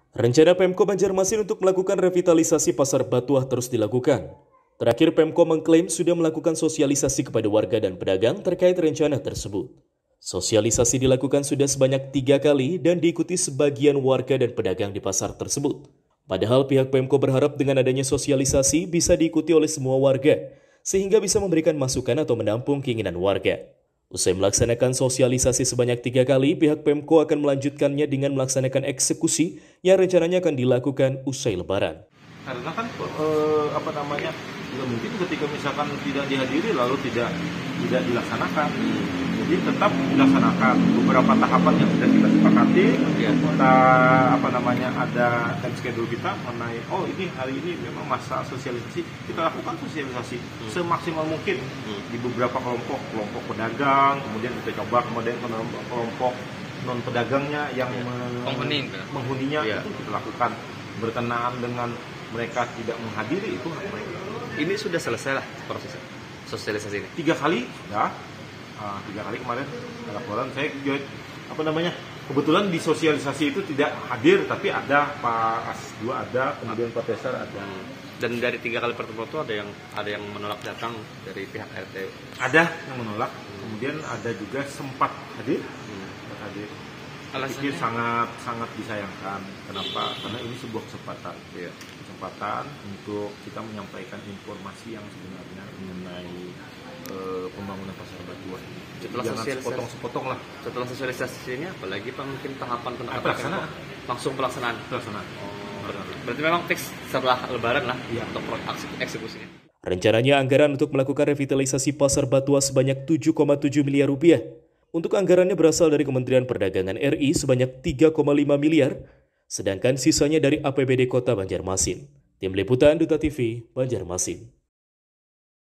Rencana Pemko Banjarmasin untuk melakukan revitalisasi Pasar Batuah terus dilakukan. Terakhir Pemko mengklaim sudah melakukan sosialisasi kepada warga dan pedagang terkait rencana tersebut. Sosialisasi dilakukan sudah sebanyak 3 kali dan diikuti sebagian warga dan pedagang di pasar tersebut. Padahal pihak Pemko berharap dengan adanya sosialisasi bisa diikuti oleh semua warga, sehingga bisa memberikan masukan atau menampung keinginan warga. Usai melaksanakan sosialisasi sebanyak 3 kali, pihak Pemko akan melanjutkannya dengan melaksanakan eksekusi yang rencananya akan dilakukan usai Lebaran. Karena kan tidak mungkin ketika misalkan tidak dihadiri lalu tidak dilaksanakan. Jadi tetap dilaksanakan beberapa tahapan yang sudah kita sepakati. Kita ada time schedule kita mengenai ini hari ini memang masa sosialisasi, kita lakukan sosialisasi semaksimal mungkin di beberapa kelompok pedagang, kemudian kita coba kelompok non pedagangnya yang menghuninya itu kita lakukan berkenaan dengan mereka tidak menghadiri itu hak mereka. Ini sudah selesai lah proses sosialisasi ini. 3 kali ya. 3 kali kemarin laporan saya kebetulan di sosialisasi itu tidak hadir, tapi ada Pak As2 ada, kemudian Pak Tesar ada. Dan dari 3 kali pertemuan itu ada yang menolak datang dari pihak RT. Ada yang menolak, kemudian ada juga sempat hadir. Alasannya sangat disayangkan. Kenapa? Karena ini sebuah kesempatan. Kesempatan untuk kita menyampaikan informasi yang sebenarnya mengenai pembangunan Pasar Batuah. Jangan sepotong-sepotong lah. Setelah sosialisasinya, apalagi Pak mungkin tahapan pelaksanaan. Langsung pelaksanaan. Berarti memang fix setelah Lebaran lah untuk eksekusinya. Rencananya anggaran untuk melakukan revitalisasi Pasar Batuah sebanyak 7,7 miliar rupiah. Untuk anggarannya berasal dari Kementerian Perdagangan RI sebanyak 3,5 miliar, sedangkan sisanya dari APBD Kota Banjarmasin. Tim Liputan Duta TV, Banjarmasin.